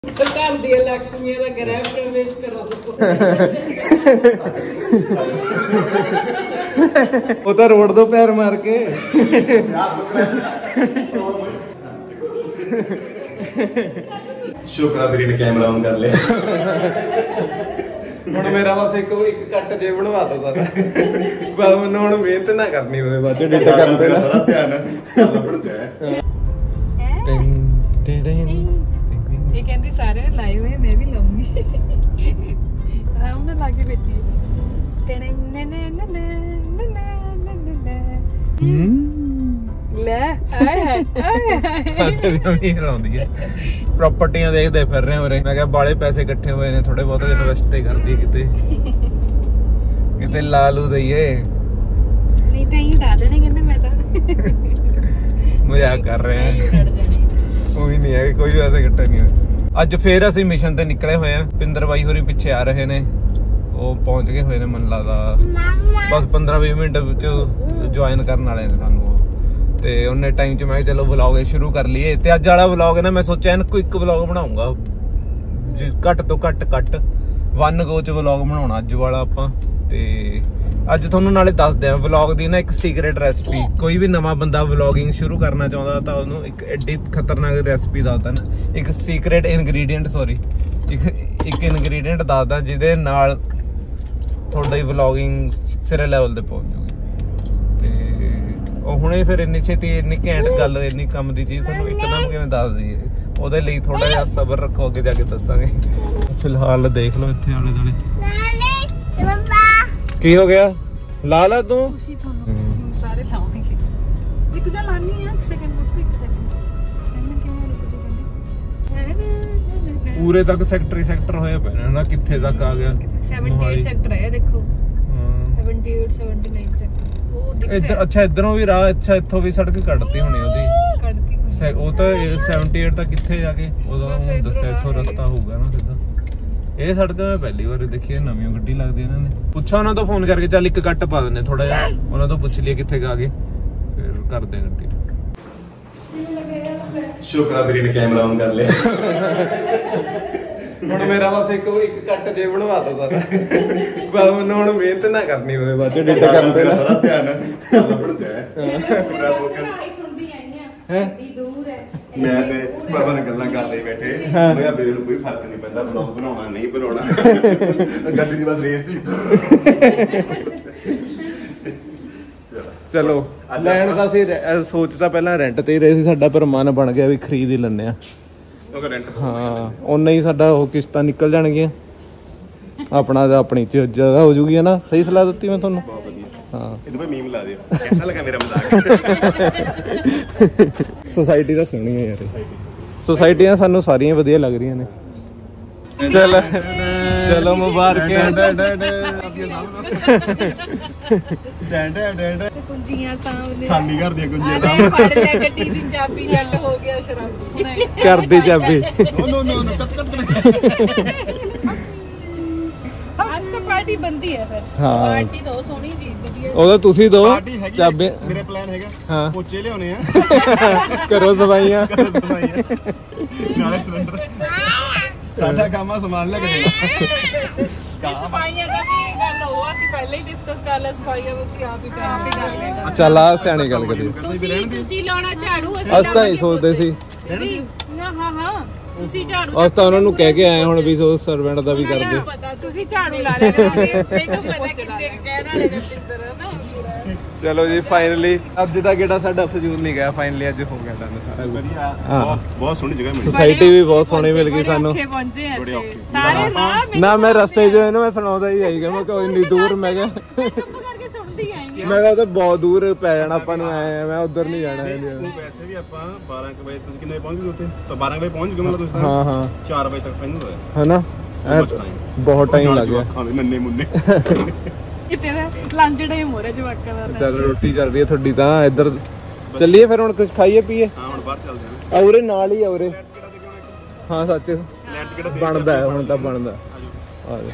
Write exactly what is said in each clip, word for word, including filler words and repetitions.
घर दी लक्ष्मी का गृह प्रवेश करो वो तो रोड दो पैर मार के शुक्र है ने कैमरा ऑन कर लिया। ਹੁਣ ਮੇਰਾ ਬਸ ਇੱਕ ਇੱਕ ਕੱਟ ਜੇ ਬਣਵਾ ਦੋ ਸਾਰਾ ਬਸ ਮੈਨੂੰ ਹੁਣ ਮਿਹਨਤ ਨਾ ਕਰਨੀ ਹੋਵੇ ਬਾਅਦ ਐਡਿਟ ਕਰਨ ਤੇ ਸਾਰਾ ਧਿਆਨ ਲੱਭਣ ਚ ਹੈ। ਇਹ ਕਹਿੰਦੀ ਸਾਰੇ ਲਾਈਵ ਹੈ ਮੈਂ ਵੀ ਲਾਉਂਗੀ ਆਰਾਮ ਨਾਲ ਲਾਗੇ ਬੈਠੀ ਲੈ ਆਏ ਹਾਏ ਵੀ ਲਾਉਂਦੀ ਹੈ ਪ੍ਰਾਪਰਟੀਆਂ ਦੇਖਦੇ ਫਿਰ ਰਹੇ ਉਰੇ ਮੈਂ ਕਿਹਾ ਬਾਲੇ ਪੈਸੇ ਇਕੱਠੇ ਹੋਏ ਨੇ ਥੋੜੇ ਬਹੁਤ ਇਨਵੈਸਟ ਹੀ ਕਰਦੀ ਕਿਤੇ ਕਿਤੇ ਲਾ ਲੂ ਦਈਏ ਨਹੀਂ ਤਾਂ ਹੀ ਉਡਾ ਦੇਣੇ ਕਹਿੰਦੇ ਮੈਂ ਤਾਂ ਮਜ਼ਾਕ ਕਰ ਰਹੇ ਆ ਕੋਈ ਨਹੀਂ ਹੈ ਕੋਈ ਪੈਸੇ ਇਕੱਠੇ ਨਹੀਂ ਹੋਏ ਅੱਜ ਫੇਰ ਅਸੀਂ ਮਿਸ਼ਨ ਤੇ ਨਿਕਲੇ ਹੋਏ ਆ ਪਿੰਦਰ ਬਾਈ ਹੋਰੀ ਪਿੱਛੇ ਆ ਰਹੇ ਨੇ ਉਹ ਪਹੁੰਚ ਗਏ ਹੋਏ ਨੇ ਮੈਨੂੰ ਲੱਗਦਾ ਬਸ ਪੰਦਰਾਂ ਵੀਹ ਮਿੰਟ ਵਿੱਚ ਜੁਆਇਨ ਕਰਨ ਵਾਲੇ ਨੇ ਸਾਨੂੰ ਤੇ ਉਹਨੇ ਟਾਈਮ 'ਚ ਮੈਂ ਚਲੋ ਵਲੌਗ ਸ਼ੁਰੂ ਕਰ ਲਈਏ ਤੇ ਅੱਜ ਵਾਲਾ ਵਲੌਗ ਨਾ ਮੈਂ ਸੋਚਿਆ ਇਹਨੂੰ ਇੱਕ ਵਲੌਗ ਬਣਾਉਂਗਾ ਘੱਟ ਤੋਂ ਘੱਟ ਕੱਟ ਵਨ ਗੋ 'ਚ ਵਲੌਗ ਬਣਾਉਣਾ ਅੱਜ ਵਾਲਾ ਆਪਾਂ ਤੇ ਅੱਜ ਤੁਹਾਨੂੰ ਨਾਲੇ ਦੱਸਦੇ ਆ ਵਲੌਗ ਦੀ ਨਾ ਇੱਕ ਸੀਕ੍ਰੇਟ ਰੈਸਪੀ ਕੋਈ ਵੀ ਨਵਾਂ ਬੰਦਾ ਵਲੌਗਿੰਗ ਸ਼ੁਰੂ ਕਰਨਾ ਚਾਹੁੰਦਾ ਤਾਂ ਉਹਨੂੰ ਇੱਕ ਐਡੀ ਖਤਰਨਾਕ ਰੈਸਪੀ ਦੱਸਦਾ ਨਾ ਇੱਕ ਸੀਕ੍ਰੇਟ ਇਨਗਰੀਡੀਐਂਟ ਸੌਰੀ ਇੱਕ ਇੱਕ ਇਨਗਰੀਡੀਐਂਟ ਦੱਸਦਾ ਜਿਹਦੇ ਨਾਲ ਤੁਹਾਡੀ ਵਲੌਗਿੰਗ ਸਿਰੇ ਲੈਵਲ ਤੇ ਪਹੁੰਚ ਜਾਊਗੀ ਤੇ ਉਹ ਹੁਣੇ ਫਿਰ ਇੰਨੀ ਛੇਤੀ ਇੰਨੀ ਘੈਂਟ ਗੱਲ ਇੰਨੀ ਕੰਮ ਦੀ ਚੀਜ਼ ਤੁਹਾਨੂੰ ਇੱਕਦਮ ਕਿਵੇਂ ਦੱਸ ਦਈਏ ਉਹਦੇ ਲਈ ਥੋੜਾ ਜਿਹਾ ਸਬਰ ਰੱਖੋ ਅੱਗੇ ਜਾ ਕੇ ਦੱਸਾਂਗੇ ਫਿਲਹਾਲ ਦੇਖ ਲਓ ਇੱਥੇ ਆਲੇ ਦੁਆਲੇ ਕੀ ਹੋ ਗਿਆ ਲਾ ਲਾ ਤੂੰ ਤੁਸੀਂ ਤੁਹਾਨੂੰ ਸਾਰੇ ਲਾਉਣਗੇ ਇੱਕ ਜਾਂ ਲਾਣੀ ਆ ਇੱਕ ਸੈਕਿੰਡ ਰੁਕ ਇੱਕ ਸੈਕਿੰਡ ਮੈਂ ਕਿਵੇਂ ਰੁਕ ਜੂ ਕਹਿੰਦੀ ਪੂਰੇ ਤੱਕ ਸੈਕਟਰੀ ਸੈਕਟਰ ਹੋਇਆ ਪੈਣਾ ਨਾ ਕਿੱਥੇ ਤੱਕ ਆ ਗਿਆ ਅਠੱਤਰ ਸੈਕਟਰ ਹੈ ਦੇਖੋ ਅਠੱਤਰ ਉਨੱਤਰ ਸੈਕਟਰ ਉਹ ਦਿਖ ਰਿਹਾ ਇੱਧਰ ਅੱਛਾ ਇੱਧਰੋਂ ਵੀ ਰਾਹ ਅੱਛਾ ਇੱਥੋਂ ਵੀ ਸੜਕ ਕੱਢਤੀ ਹੋਣੀ ਉਹਦੀ ਕੱਢਤੀ ਉਹ ਤਾਂ ਅਠੱਤਰ ਤਾਂ ਕਿੱਥੇ ਜਾ ਕੇ ਉਦੋਂ ਦੱਸਿਆ ਇੱਥੋਂ ਰਸਤਾ ਹੋਊਗਾ ਨਾ ਸਿੱਧਾ ਇਹ ਸੜਕ ਮੈਂ ਪਹਿਲੀ ਵਾਰ ਦੇਖੀ ਨਵੀਂ ਗੱਡੀ ਲੱਗਦੀ ਇਹਨਾਂ ਨੇ ਪੁੱਛਾ ਉਹਨਾਂ ਤੋਂ ਫੋਨ ਕਰਕੇ ਚੱਲ ਇੱਕ ਕੱਟ ਪਾ ਦਿੰਦੇ ਥੋੜਾ ਜਿਹਾ ਉਹਨਾਂ ਤੋਂ ਪੁੱਛ ਲਈਏ ਕਿੱਥੇ ਗਾ ਕੇ ਫਿਰ ਕਰਦੇ ਆ ਗੱਡੀ शुक्र है ने कैमरा ऑन कर लिया। ਹੁਣ ਮੇਰਾ ਬਸ ਇੱਕ ਇੱਕ ਕੱਟ ਜੇ ਬਣਵਾ ਦੋ ਸਾਰਾ ਬਸ ਮੈਨੂੰ ਹੁਣ ਮਿਹਨਤ ਨਾ ਕਰਨੀ ਹੋਵੇ ਬਾਅਦ ਐਡਿਟ ਕਰਨ ਤੇ ਸਾਰਾ ਧਿਆਨ ਲੱਭਣ ਚ ਹੈ ਪੂਰਾ ਫੋਕਸ ਸੁਣਦੀ ਆਈ ਆ ਏਡੀ ਦੂਰ ਹੈ ਮੈਂ ਤੇ ਬਾਬਾ ਨਾਲ ਗੱਲਾਂ ਕਰਦੇ ਬੈਠੇ ਹੋਇਆ ਮੇਰੇ ਨੂੰ ਕੋਈ ਫਰਕ ਨਹੀਂ ਪੈਂਦਾ ਵਲੌਗ ਬਣਾਉਣਾ ਨਹੀਂ ਬਣਾਉਣਾ ਗੱਡੀ ਦੀ ਬਸ ਰੇਸ ਦੀ ਚਲੋ ਲੈਣ ਦਾ ਸੀ ਸੋਚਦਾ ਪਹਿਲਾਂ ਰੈਂਟ ਤੇ ਹੀ ਰਹੇ ਸੀ ਸਾਡਾ ਪਰ ਮਨ ਬਣ ਗਿਆ ਵੀ ਖਰੀਦ ਹੀ ਲੈਣੇ ਆ ਹਾਂ ਉਹਨਾਂ ਹੀ ਸਾਡਾ ਉਹ ਕਿਸ਼ਤਾਂ ਨਿਕਲ ਜਾਣਗੀਆਂ ਆਪਣਾ ਆਪਣੀ ਜਗ੍ਹਾ ਹੋ ਜੂਗੀ ਨਾ ਸਹੀ ਸਲਾਹ ਦਿੱਤੀ ਮੈਂ ਤੁਹਾਨੂੰ ਹਾਂ ਇਹਦੇ पे ਮੀਮ ਲਾ ਦਿਓ ਕਿਹਦਾ ਲੱਗਾ ਮੇਰਾ ਮਜ਼ਾਕ ਸੋਸਾਇਟੀ ਦਾ ਸੋਹਣੀ ਹੈ ਯਾਰ ਸੋਸਾਇਟੀਆਂ ਸਾਨੂੰ ਸਾਰੀਆਂ ਵਧੀਆ ਲੱਗ ਰਹੀਆਂ ਨੇ ਚਲ ਚਲੋ ਮੁਬਾਰਕਾਂ ਕੁੰਜੀਆਂ ਸਾਹਮਣੇ ਖਾਲੀ ਘਰ ਦੀਆਂ ਕੁੰਜੀਆਂ ਸਾਹਮਣੇ ਫੜ ਲਿਆ ਗੱਡੀ ਦੀ ਚਾਬੀ ਲੱਟ ਹੋ ਗਿਆ ਸ਼ਰਾਬ ਘਰ ਦੀ ਚਾਬੀ ਨੋ ਨੋ ਨੋ ਕੱਟ ਕੱਟ ਅੱਜ ਤਾਂ ਪਾਰਟੀ ਬੰਦੀ ਹੈ ਫਿਰ ਹਾਂ ਪਾਰਟੀ ਦੋ ਸੋਹਣੀ ਜੀ ਵਧੀਆ ਉਹਦਾ ਤੁਸੀਂ ਦੋ ਚਾਬੀ ਮੇਰੇ ਪਲਾਨ ਹੈਗਾ ਹਾਂ ਪੋਚੇ ਲਿਆਉਣੇ ਆ ਕਰੋ ਸਫਾਈਆਂ ਨਾਲੇ ਸਿਲੰਡਰ ਸਾਡਾ ਕੰਮ ਆ ਸਮਾਨ ਲੈ ਕੇ ਦੇਣਾ ਸਫਾਈਆਂ ਦਾ ਵੀ ਗੱਲ ਹੋ ਅਸੀਂ ਪਹਿਲਾਂ ਹੀ ਡਿਸਕਸ ਕਰ ਲਿਆ ਸਫਾਈਆਂ ਅਸੀਂ ਆਪ ਹੀ ਕਰ ਲੈਣਾ ਚੱਲ ਆ ਸਿਆਣੀ ਗੱਲ ਕਰੀ ਤੁਸੀਂ ਲਾਉਣਾ ਝਾੜੂ ਅਸੀਂ ਤਾਂ ਹੀ ਸੋਚਦੇ ਸੀ ਹਾਂ ਹਾਂ ਹਾਂ ਤੁਸੀਂ ਝਾੜੂ ਅਸੀਂ ਤਾਂ ਉਹਨਾਂ ਨੂੰ ਕਹਿ ਕੇ ਆਏ ਹੁਣ ਵੀ ਸੋ ਸਰਵੈਂਟ ਦਾ ਵੀ ਕਰਦੇ ਪਤਾ ਤੁਸੀਂ ਝਾੜੂ ਲਾ ਲੈਣਾ ਮੈਨੂੰ ਪਤਾ ਕਿੰਨੇ ਕਹਿਣ ਵਾਲੇ ਨੇ ਪਿੰਦਰ ਨਾ ਚਲੋ ਜੀ ਫਾਈਨਲੀ ਅੱਜ ਦਾ ਕਿਹੜਾ ਸਾਡਾ ਫਜ਼ੂਲ ਨਹੀਂ ਗਿਆ ਫਾਈਨਲੀ ਅੱਜ ਹੋ ਗਿਆ ਡਨ ਸਾਰਾ ਵਧੀਆ ਬਹੁਤ ਬਹੁਤ ਸੋਹਣੀ ਜਗ੍ਹਾ ਮਿਲੀ ਸੋਸਾਇਟੀ ਵੀ ਬਹੁਤ ਸੋਹਣੀ ਮਿਲ ਗਈ ਸਾਨੂੰ ਪਹੁੰਚੇ ਸਾਰੇ ਨਾ ਨਾ ਮੈਂ ਰਸਤੇ 'ਚ ਇਹਨੂੰ ਮੈਂ ਸੁਣਾਉਂਦਾ ਹੀ ਆਈ ਗਿਆ ਮੈਂ ਕੋਈ ਇੰਨੀ ਦੂਰ ਮੈਂ ਕਿਹਾ ਚੁੱਪ ਕਰਕੇ ਸੁਣਦੀ ਆਈ ਮੈਂ ਕਿਹਾ ਤਾਂ ਬਹੁਤ ਦੂਰ ਪੈ ਜਾਣਾ ਆਪਾਂ ਨੂੰ ਆਏ ਮੈਂ ਉਧਰ ਨਹੀਂ ਜਾਣਾ ਵੈਸੇ ਵੀ ਆਪਾਂ ਬਾਰਾਂ ਵਜੇ ਤੁਸੀਂ ਕਿੰਨੇ ਪਹੁੰਚ ਗਏ ਉੱਥੇ ਤਾਂ ਬਾਰਾਂ ਵਜੇ ਪਹੁੰਚ ਗਏ ਮਤਲਬ ਤੁਸੀਂ ਹਾਂ ਹਾਂ ਚਾਰ ਵਜੇ ਤੱਕ ਫਾਈਨਲ ਹੋਇਆ ਹੈਨਾ ਬਹੁਤ ਟਾਈਮ ਲੱਗ ਗਿਆ ਖਾਣੇ ਨੰਨੇ ਮੁੰਨੇ ਕਿਤੇ ਦਾ ਲੰਚ ਟਾਈਮ ਹੋ ਰਿਹਾ ਜਵਾਕਾਂ ਦਾ ਚੱਲ ਰੋਟੀ ਚੱਲ ਰਹੀ ਹੈ ਤੁਹਾਡੀ ਤਾਂ ਇੱਧਰ ਚੱਲੀਏ ਫਿਰ ਹੁਣ ਕੁਝ ਖਾਈਏ ਪੀਏ ਹਾਂ ਹੁਣ ਬਾਹਰ ਚੱਲਦੇ ਆ ਉਰੇ ਨਾਲ ਹੀ ਆ ਉਰੇ ਹਾਂ ਸੱਚ ਲੈਟ ਕਿਹੜਾ ਬਣਦਾ ਹੈ ਹੁਣ ਤਾਂ ਬਣਦਾ ਆ ਜਾ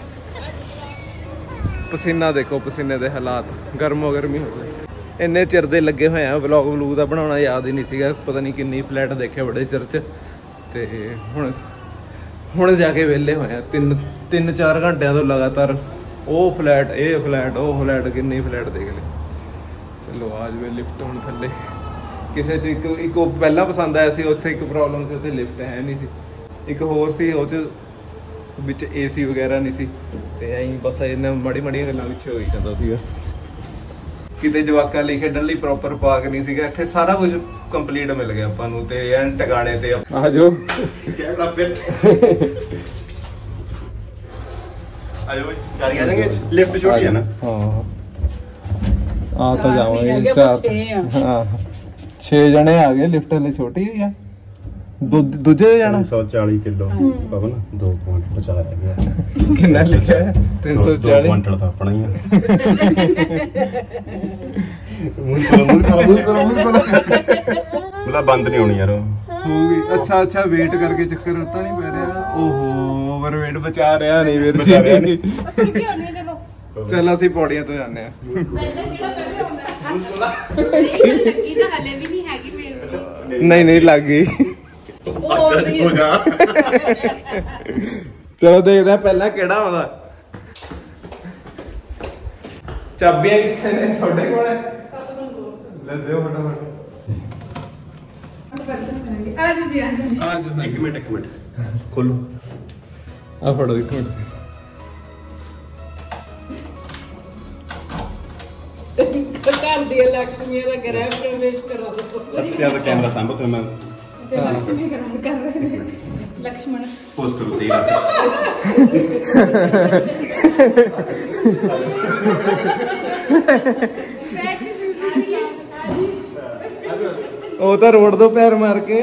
ਪਸੀਨਾ ਦੇਖੋ ਪਸੀਨੇ ਦੇ ਹਾਲਾਤ ਗਰਮੋ ਗਰਮੀ ਹੋ ਗਈ ਇੰਨੇ ਚਿਰ ਦੇ ਲੱਗੇ ਹੋਏ ਆ ਵਲੌਗ ਵਲੂਗ ਦਾ ਬਣਾਉਣਾ ਯਾਦ ਹੀ ਨਹੀਂ ਸੀਗਾ ਪਤਾ ਨਹੀਂ ਕਿੰਨੀ ਫਲੈਟ ਦੇਖੇ ਬੜੇ ਚਿਰ 'ਚ ਤੇ ਹੁਣ ਹੁਣ ਜਾ ਕੇ ਵਿਹਲੇ ਹੋਏ ਆ ਤਿੰਨ ਤਿੰਨ ਚਾਰ ਘੰਟਿਆਂ ਤੋਂ ਲਗਾਤਾਰ ਉਹ ਫਲੈਟ ਇਹ ਫਲੈਟ ਉਹ ਫਲੈਟ ਕਿੰਨੇ ਫਲੈਟ ਦੇਖ ਲਏ। ਚਲੋ ਆ ਜਾਵੇ ਲਿਫਟ ਹੁਣ ਥੱਲੇ। ਕਿਸੇ 'ਚ ਇੱਕ ਇੱਕ ਉਹ ਪਹਿਲਾਂ ਪਸੰਦ ਆਇਆ ਸੀ, ਉੱਥੇ ਇੱਕ ਪ੍ਰੋਬਲਮ ਸੀ, ਉੱਥੇ ਲਿਫਟ ਹੈ ਨਹੀਂ ਸੀ। ਇੱਕ ਹੋਰ ਸੀ ਉਹ 'ਚ ਵਿੱਚ ਏ ਸੀ ਵਗੈਰਾ ਨਹੀਂ ਸੀ ਤੇ ਐਂ ਬਸ ਇਹਨਾਂ ਮਾੜੀ ਮਾੜੀਆਂ ਗੱਲਾਂ ਪਿੱਛੇ ਹੋਈ ਜਾਂਦਾ ਸੀਗਾ। ਕਿਤੇ ਜਵਾਕਾਂ ਲਈ ਖੇਡਣ ਲਈ ਪ੍ਰੋਪਰ ਪਾਰਕ ਨਹੀਂ ਸੀਗਾ। ਇੱਥੇ ਸਾਰਾ ਕੁਝ ਕੰਪਲੀਟ ਮਿਲ ਗਿਆ ਆਪਾਂ ਨੂੰ ਤੇ ਐਨ ਟਿਕਾਣੇ ਤੇ ਆ ਜਾਓ। ਕੈਮਰਾ ਫਿੱਟ ਆਜੋ ਬਈ ਗਾੜੀ ਆ ਜਾਣਗੇ। ਲਿਫਟ ਛੋਟੀ ਹੈ ਨਾ। ਹਾਂ ਆ ਤਾਂ ਜਾਵਾਂਗੇ ਚਾਰ ਹਾਂ ਛੇ ਜਣੇ ਆ ਗਏ। ਲਿਫਟ ਲਈ ਛੋਟੀ ਹੋਈ ਆ। ਦੂਜੇ ਜਾਣਾ ਸੌ ਚਾਲੀ ਕਿਲੋ ਪਵਨ ਦੋ ਕੁਆਂਟਲ ਬਚਾ ਰਹਿ ਗਿਆ। ਕਿੰਨਾ ਲਿਖਿਆ ਹੈ? ਤਿੰਨ ਸੌ ਚਾਲੀ ਕੁਆਂਟਲ ਤਾਂ ਆਪਣਾ ਹੀ ਆ। ਮੂੰਹ ਕੋਲ ਮੂੰਹ ਕੋਲ ਮੂੰਹ ਕੋਲ ਮੂੰਹ ਕੋਲ ਮਤਲਬ ਬੰਦ ਨਹੀਂ ਹੋਣੀ ਯਾਰ ਹੋਊਗੀ। ਅੱਛਾ ਅੱਛਾ ਵੇਟ ਕਰਕੇ ਚੱਕਰ ਉਤਾਂ ਨਹੀਂ ਪੈ ਰਿਹਾ। ਓਹੋ ਓਵਰ ਵੇਟ ਬਚਾ ਰਿਹਾ ਨਹੀਂ ਵੀਰ ਬਚਾ ਰਿਹਾ ਨਹੀਂ। ਚੱਲ ਅਸੀਂ ਪੌੜੀਆਂ ਤੋਂ ਜਾਂਦੇ ਆ। ਨਹੀਂ ਨਹੀਂ ਲੱਗ ਗਈ। ਚਲੋ ਦੇਖਦੇ ਆ ਪਹਿਲਾਂ ਕਿਹੜਾ ਆਉਂਦਾ। ਚਾਬੀਆਂ ਕਿੱਥੇ ਨੇ ਤੁਹਾਡੇ ਕੋਲ? ਲੈ ਦਿਓ ਫਟਾਫਟ। ਆ ਜੀ ਜੀ ਆ ਜੀ। ਆ ਜਾਓ। ਇੱਕ ਮਿੰਟ ਇੱਕ ਮਿੰਟ ਖੋਲੋ। ਆ ਫੜੋ ਇੱਕ ਮਿੰਟ। ਘਰ ਦੀ ਲక్ష్ਮੀ ਦਾ ਗ੍ਰਹਿ ਪ੍ਰਵੇਸ਼ ਕਰੋ। ਅੱਛਾ ਤਾਂ ਕੈਮਰਾ ਸਾਂਭੋ ਤੇ ਮੈਂ ਤੇ ਲక్ష్ਮੀ ਗ੍ਰਹਿ ਕਰ ਰਹੇ ਨੇ। ਲక్ష్ਮਣ ਸਪੋਜ਼ ਕਰੋ ਤੇਰਾ ਉਹ ਤਾਂ ਰੋਡ ਤੋਂ ਪੈਰ ਮਾਰ ਕੇ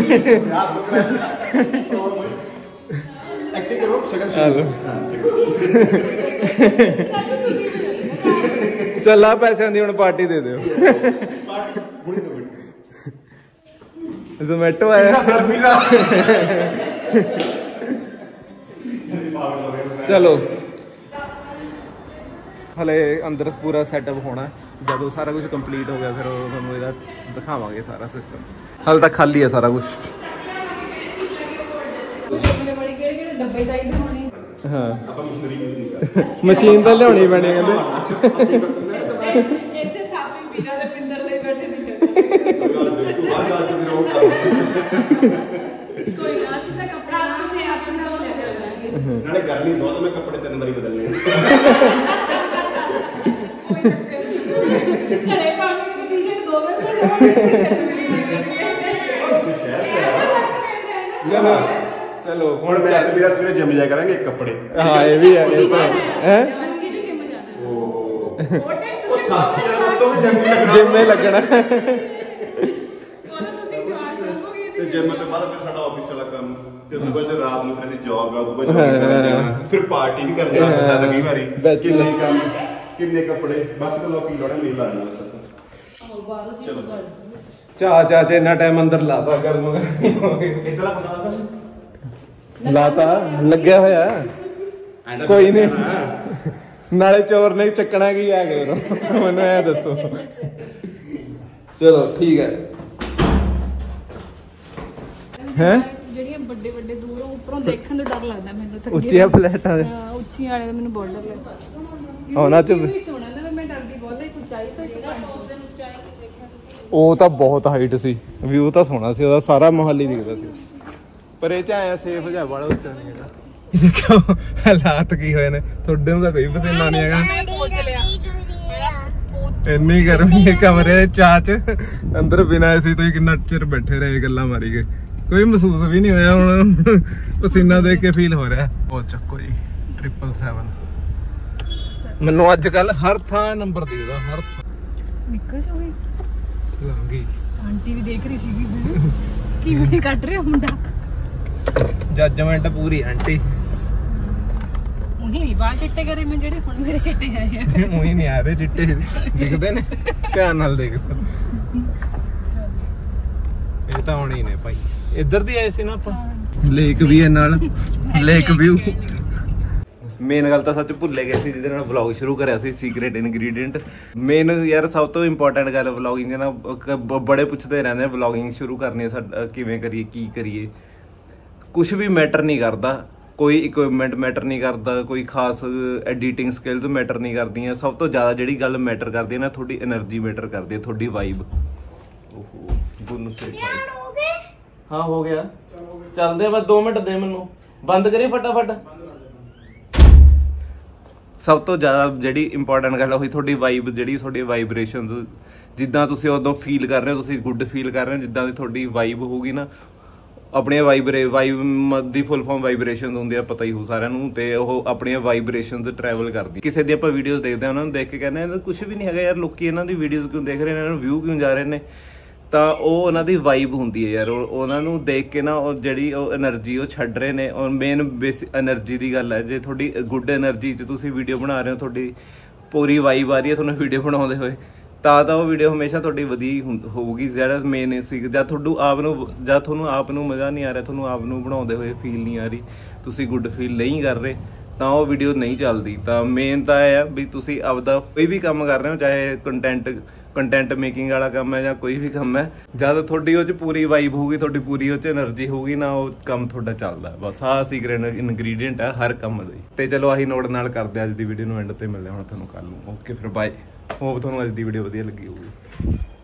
ਐਕਟਿੰਗ ਕਰੋ ਸ਼ਕਲ ਚਲੋ ਚੱਲ ਆ ਪੈਸਿਆਂ ਦੀ ਹੁਣ ਪਾਰਟੀ ਦੇ ਦਿਓ। ਹੁਣੀ ਦੋ ਮਿੰਟ ਜ਼ੋਮੈਟੋ ਆਇਆ ਸਰ ਪੀਜ਼ਾ। ਚਲੋ ਹਲੇ ਅੰਦਰ ਪੂਰਾ ਸੈਟਅਪ ਹੋਣਾ। ਜਦੋਂ ਸਾਰਾ ਕੁਝ ਕੰਪਲੀਟ ਹੋ ਗਿਆ ਫਿਰ ਤੁਹਾਨੂੰ ਇਹਦਾ ਦਿਖਾਵਾਂਗੇ ਸਾਰਾ ਸਿਸਟਮ। ਹਾਲੇ ਤਾਂ ਖਾਲੀ ਹੈ ਸਾਰਾ ਕੁਝ। ਡੱਬੇ ਚਾਹੀਦੇ ਹੋਣੇ। ਹਾਂ ਆਪਾਂ ਮਸ਼ੀਨਰੀ ਯੂਜ਼ ਨਹੀਂ ਕਰਦੇ। ਮਸ਼ੀਨ ਤਾਂ ਲਿਆਉਣੀ ਪੈਣੀ ਕਹਿੰਦੇ। ਇੱਥੇ ਥਾਪੀ ਪੀਣਾ ਦੇ ਪਿੰਦਰ ਲਈ ਬੈਠੇ ਨੇ। ਕੋਈ ਨਾ ਅਸੀਂ ਤਾਂ ਕੱਪੜਾ ਅਸੀਂ ਆਪ ਨੂੰ ਧੋ ਲਿਆ ਕਰਾਂਗੇ। ਨਾਲੇ ਗਰਮੀ ਬਹੁਤ ਮੈਂ ਕੱਪੜੇ ਤਿੰਨ ਵਾਰੀ ਬਦਲਨੇ ਆ। ਘਰੇ ਪਾਣੀ ਦੀ ਟੀ-ਸ਼ਰਟ ਦੋ ਵਾਰ ਚਲੋ ਚਲੋ ਹੁਣ ਮੈਂ ਤੇ ਮੇਰਾ ਸਵੇਰੇ ਜਿਮ ਜਾਇਆ ਕਰਾਂਗੇ ਕੱਪੜੇ। ਹਾਂ ਇਹ ਵੀ ਹੈ ਇਹ ਤਾਂ ਹੈ। ਅਸੀਂ ਵੀ ਜਿਮ ਜਾਣਾ। ਉਹ ਉਹ ਟਾਈਮ ਉਹ ਤੁਸੀਂ ਥਾਪੀ ਆ ਤੋਂ ਵੀ ਜਿਮ ਲੱਗਣਾ। ਜਿੰਮੇ ਲੱਗਣਾ। ਉਹਨਾਂ ਤੁਸੀਂ ਜਵਾਨ ਦੱਸੋਗੇ ਤੇ ਜਿਮ ਤੋਂ ਬਾਅਦ ਫਿਰ ਸਾਡਾ ਆਫਿਸ ਵਾਲਾ ਕੰਮ ਤੇ ਉਸ ਤੋਂ ਬਾਅਦ ਰਾਤ ਨੂੰ ਫਿਰ ਅਸੀਂ ਜੌਬ ਲਾ ਦੂਗਾ ਜੌਬ ਫਿਰ ਪਾਰਟੀ ਵੀ ਕਰਨ ਲੱਗ ਸਕਦਾ ਕਈ ਵਾਰੀ। ਕਿੰਨੇ ਕੰਮ ਕਿੰਨੇ ਕੱਪੜੇ ਬਸ ਤਾਂ ਲੋਕੀ ਲੋੜਾ ਨਹੀਂ ਲਾਣਾ। ਚਲੋ ਚਾ ਚਾ ਚ ਇੰਨਾ ਟਾਈਮ ਅੰਦਰ ਲਾਤਾ ਕਰਨ ਨੂੰ ਇਧਰ ਆ ਪਤਾ ਲੱਗਦਾ ਲਾਤਾ ਲੱਗਿਆ ਹੋਇਆ। ਕੋਈ ਨਹੀਂ ਨਾਲੇ ਚੋਰ ਨੇ ਚੱਕਣਾ ਕੀ ਆ ਗਿਆ ਮੈਨੂੰ ਐ ਦੱਸੋ। ਚਲੋ ਠੀਕ ਹੈ। ਹੈ ਜਿਹੜੀਆਂ ਵੱਡੇ ਵੱਡੇ ਦੂਰੋਂ ਉੱਪਰੋਂ ਦੇਖਣ ਤੋਂ ਡਰ ਲੱਗਦਾ ਮੈਨੂੰ ਤਾਂ। ਉੱਚੀਆਂ ਫਲੈਟਾਂ ਦੇ ਹਾਂ ਉੱਚੀਆਂ ਵਾਲੇ ਦਾ ਮੈਨੂੰ ਬਹੁਤ ਡਰ ਲੱਗਦਾ। ਉਹਨਾਂ ਚ ਵੀ ਸੋਹਣਾ ਨਾ ਮੈਂ ਡਰਦੀ ਬਹੁਤ ਹੈ ਉਚਾਈ ਤੋਂ ਇੱਕ ਪਾਣੀ ਉਚਾਈ ਦੇਖਿਆ। ਉਹ ਤਾਂ ਬਹੁਤ ਹਾਈਟ ਸੀ। ਵਿਊ ਤਾਂ ਸੋਹਣਾ ਸੀ ਉਹਦਾ ਸਾਰਾ ਮੁਹੱਲੀ ਦਿਖਦਾ ਸੀ। ਪਰ ਇਹ ਚ ਆਇਆ ਸੇਫ ਜਿਹਾ ਬੜਾ ਉੱਚਾ ਨਹੀਂ ਹੈਗਾ। ਦੇਖੋ ਹਾਲਾਤ ਕੀ ਹੋਏ ਨੇ। ਤੁਹਾਡੇ ਨੂੰ ਤਾਂ ਕੋਈ ਪਸੀਨਾ ਨਹੀਂ ਹੈਗਾ। ਇੰਨੀ ਗਰਮੀ ਹੈ ਕਮਰੇ ਦੇ ਚਾਚ ਅੰਦਰ ਬਿਨਾਂ ਏਸੀ ਤੋਂ ਹੀ ਕਿੰਨਾ ਚਿਰ ਬੈਠੇ ਰਹੇ ਗੱਲਾਂ ਮਾਰੀ ਗਏ। ਕੋਈ ਮਹਿਸੂਸ ਵੀ ਨਹੀਂ ਹੋਇਆ। ਹੁਣ ਪਸੀਨਾ ਦੇਖ ਕੇ ਫੀਲ ਹੋ ਰਿਹਾ। ਉਹ ਚੱਕੋ ਜੀ ਟ੍ਰਿਪਲ ਸੈਵਨ। ਮੈਨੂੰ ਅੱਜ ਕੱਲ ਹਰ ਥਾਂ ਨੰਬਰ ਦਿਖਦਾ ਹਰ ਥਾਂ। ਨਿਕਲ ਜਾਓਗੇ। ਲੰਗੀ ਆਂਟੀ ਵੀ ਦੇਖ ਰਹੀ ਸੀਗੀ ਕਿਵੇਂ ਕੱਢ ਰਿਹਾ ਮੁੰਡਾ। ਜੱਜਮੈਂਟ ਪੂਰੀ ਆਂਟੀ। ਉਹੀ ਨਹੀਂ ਬਾਲ ਚਿੱਟੇ ਕਰੇ ਮੈਂ ਜਿਹੜੇ ਹੁਣ ਮੇਰੇ ਚਿੱਟੇ ਆਏ ਆ। ਉਹੀ ਨਹੀਂ ਆ ਰਹੇ ਚਿੱਟੇ ਦਿਖਦੇ ਨੇ। ਧਿਆਨ ਨਾਲ ਦੇਖ। ਇਹ ਤਾਂ ਆਉਣੇ ਹੀ ਨੇ ਭਾਈ। ਇੱਧਰ ਦੀ ਆਏ ਸੀ ਨਾ ਆਪਾਂ। ਲੇਕ ਵੀ ਹੈ ਨਾਲ ਲੇਕ ਵਿਊ। ਮੇਨ ਗੱਲ ਤਾਂ ਸੱਚ ਭੁੱਲੇ ਗਏ ਸੀ ਜਿਹਦੇ ਨਾਲ ਵਲੌਗ ਸ਼ੁਰੂ ਕਰਿਆ ਸੀ ਸੀਕ੍ਰੇਟ ਇਨਗਰੀਡੀਐਂਟ। ਮੇਨ ਯਾਰ ਸਭ ਤੋਂ ਇੰਪੋਰਟੈਂਟ ਗੱਲ ਵਲੌਗਿੰਗ ਨਾ ਬੜੇ ਪੁੱਛਦੇ ਰਹਿੰਦੇ ਵਲੌਗਿੰਗ ਸ਼ੁਰੂ ਕਰਨੀ ਕਿਵੇਂ ਕਰੀਏ ਕੀ ਕਰੀਏ। ਕੁਝ ਵੀ ਮੈਟਰ ਨਹੀਂ ਕਰਦਾ, ਕੋਈ ਇਕਵਿਪਮੈਂਟ ਮੈਟਰ ਨਹੀਂ ਕਰਦਾ, ਕੋਈ ਖਾਸ ਐਡੀਟਿੰਗ ਸਕਿੱਲਸ ਮੈਟਰ ਨਹੀਂ ਕਰਦੀਆਂ। ਸਭ ਤੋਂ ਜ਼ਿਆਦਾ ਜਿਹੜੀ ਗੱਲ ਮੈਟਰ ਕਰਦੀ ਹੈ ਨਾ, ਤੁਹਾਡੀ એનર્ਜੀ ਮੈਟਰ ਕਰਦੀ ਹੈ, ਤੁਹਾਡੀ ਵਾਈਬ। ਓਹੋ ਗੁੰਨੂ ਸੇ ਹਾਂ ਹੋ ਗਿਆ, ਚੱਲਦੇ ਆ ਬਸ ਦੋ ਮਿੰਟ ਦੇ ਮੈਨੂੰ, ਬੰਦ ਕਰੀ ਫਟਾਫਟ। ਸਭ ਤੋਂ ਜ਼ਿਆਦਾ ਜਿਹੜੀ ਇੰਪੋਰਟੈਂਟ ਗੱਲ ਹੋਈ ਤੁਹਾਡੀ ਵਾਈਬ, ਜਿਹੜੀ ਤੁਹਾਡੀ ਵਾਈਬ੍ਰੇਸ਼ਨਸ, ਜਿੱਦਾਂ ਤੁਸੀਂ ਉਦੋਂ ਫੀਲ ਕਰ ਰਹੇ ਹੋ, ਤੁਸੀਂ ਗੁੱਡ ਫੀਲ ਕਰ ਰਹੇ ਹੋ, ਜਿੱਦਾਂ ਦੀ ਤੁਹਾਡੀ ਵਾਈਬ ਹੋਊਗੀ ਨਾ, ਆਪਣੀਆਂ ਵਾਈਬਰੇ ਵਾਈਬ ਦੀ ਫੁੱਲ ਫਾਰਮ ਵਾਈਬ੍ਰੇਸ਼ਨਸ ਹੁੰਦੀ ਆ, ਪਤਾ ਹੀ ਹੋ ਸਾਰਿਆਂ ਨੂੰ, ਤੇ ਉਹ ਆਪਣੀਆਂ ਵਾਈਬ੍ਰੇਸ਼ਨਸ ਟਰੈਵਲ ਕਰਦੀ। ਕਿਸੇ ਦੀ ਆਪਾਂ ਵੀਡੀਓਜ਼ ਦੇਖਦੇ ਹਾਂ, ਉਹਨਾਂ ਨੂੰ ਦੇਖ ਕੇ ਕਹਿੰਦੇ ਆ ਕੁਝ ਵੀ ਨਹੀਂ ਹੈਗਾ ਯਾਰ, ਲੋਕੀ ਇਹਨਾਂ ਦੀ ਵੀਡੀਓਜ਼ ਕਿਉਂ ਦੇਖ ਰਹੇ ਨੇ, ਇਹਨਾਂ ਨੂੰ ਵਿਊ ਕਿਉਂ ਜਾ ਰਹੇ ਨੇ, ਤਾਂ ਉਹ ਉਹਨਾਂ ਦੀ ਵਾਈਬ ਹੁੰਦੀ ਹੈ ਯਾਰ। ਉਹਨਾਂ ਨੂੰ ਦੇਖ ਕੇ ਨਾ ਉਹ ਜਿਹੜੀ ਉਹ એનર્ਜੀ ਉਹ ਛੱਡ ਰਹੇ ਨੇ, ਔਰ ਮੇਨ ਬੇਸਿਕ એનર્ਜੀ ਦੀ ਗੱਲ ਹੈ। ਜੇ ਤੁਹਾਡੀ ਗੁੱਡ એનર્ਜੀ 'ਚ ਤੁਸੀਂ ਵੀਡੀਓ ਬਣਾ ਰਹੇ ਹੋ, ਤੁਹਾਡੀ ਪੂਰੀ ਵਾਈਬ ਆ ਰਹੀ ਹੈ ਤੁਹਾਨੂੰ ਵੀਡੀਓ ਬਣਾਉਂਦੇ ਹੋਏ, ਤਾਂ ਤਾਂ ਉਹ ਵੀਡੀਓ ਹਮੇਸ਼ਾ ਤੁਹਾਡੀ ਵਧੀਆ ਹੋਊਗੀ। ਜਿਹੜਾ ਮੇਨ ਸੀ, ਜਦ ਤੁਹਾਨੂੰ ਆਪ ਨੂੰ ਜਦ ਤੁਹਾਨੂੰ ਆਪ ਨੂੰ ਮਜ਼ਾ ਨਹੀਂ ਆ ਰਿਹਾ, ਤੁਹਾਨੂੰ ਆਪ ਨੂੰ ਬਣਾਉਂਦੇ ਹੋਏ ਫੀਲ ਨਹੀਂ ਆ ਰਹੀ, ਤੁਸੀਂ ਗੁੱਡ ਫੀਲ ਨਹੀਂ ਕਰ ਰਹੇ, ਤਾਂ ਉਹ ਵੀਡੀਓ ਨਹੀਂ ਚੱਲਦੀ। ਤਾਂ ਮੇਨ ਤਾਂ ਇਹ ਆ ਵੀ ਤੁਸੀਂ ਆਪਦਾ ਕੋਈ ਵੀ ਕੰਮ ਕਰ ਰਹੇ ਹੋ, ਚਾਹੇ ਕੰਟੈਂਟ ਕੰਟੈਂਟ ਮੇਕਿੰਗ ਵਾਲਾ ਕੰਮ ਹੈ ਜਾਂ ਕੋਈ ਵੀ ਕੰਮ ਹੈ, ਜਦ ਤੁਹਾਡੀ ਉਹ 'ਚ ਪੂਰੀ ਵਾਈਬ ਹੋਊਗੀ, ਤੁਹਾਡੀ ਪੂਰੀ ਉਹ 'ਚ એનર્ਜੀ ਹੋਊਗੀ ਨਾ, ਉਹ ਕੰਮ ਤੁਹਾਡਾ ਚੱਲਦਾ। ਬਸ ਆਹ ਸੀਕ੍ਰੇਟ ਇਨਗਰੀਡੀਐਂਟ ਹੈ ਹਰ ਕੰਮ ਦਾ। ਤੇ ਚਲੋ ਆਹੀ ਨੋਟ ਨਾਲ ਕਰਦੇ ਹਾਂ ਅੱਜ ਦੀ ਵੀਡੀਓ ਨੂੰ ਐਂਡ ਤੇ ਮਿਲਦੇ ਹੁਣ ਤੁਹਾਨੂੰ ਕੱਲ ਨੂੰ। ਓਕੇ ਫਿਰ ਬਾਏ। ਹੋਪ ਤੁਹਾਨੂੰ ਅੱਜ ਦੀ ਵੀਡੀਓ ਵਧੀਆ ਲੱਗੀ ਹੋਊਗੀ।